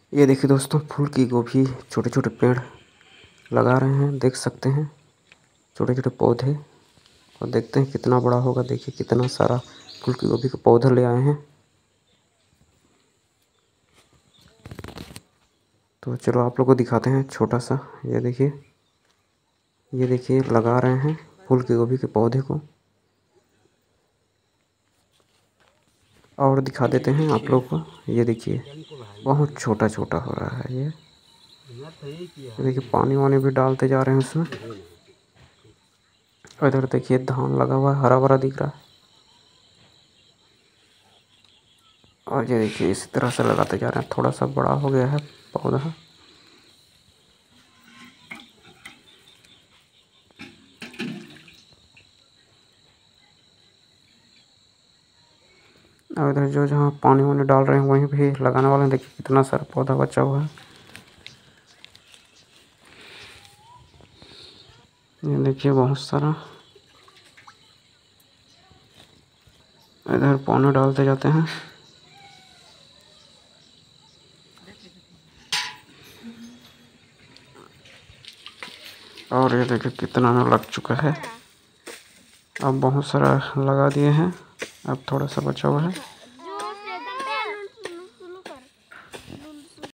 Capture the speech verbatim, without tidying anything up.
ये देखिए दोस्तों, फूल की गोभी छोटे छोटे पेड़ लगा रहे हैं, देख सकते हैं छोटे छोटे पौधे। और देखते हैं कितना बड़ा होगा। देखिए कितना सारा फूल की गोभी का पौधा ले आए हैं। तो चलो आप लोग को दिखाते हैं छोटा सा। ये देखिए, ये देखिए लगा रहे हैं फूल की गोभी के पौधे को। और दिखा देते हैं आप लोग को। ये देखिए बहुत छोटा छोटा हो रहा है ये। ये देखिए पानी वानी भी डालते जा रहे हैं उसमें। इधर देखिए धान लगा हुआ है, हरा भरा दिख रहा है। और ये देखिए इसी तरह से लगाते जा रहे हैं। थोड़ा सा बड़ा हो गया है पौधा। और इधर जो जहाँ पानी वानी डाल रहे हैं वहीं भी लगाने वाले हैं। देखिए कितना सारा पौधा बचा हुआ है। ये देखिए बहुत सारा। इधर पानी डालते जाते हैं। और ये देखिए कितना में लग चुका है। अब बहुत सारा लगा दिए हैं, अब थोड़ा सा बचा हुआ है।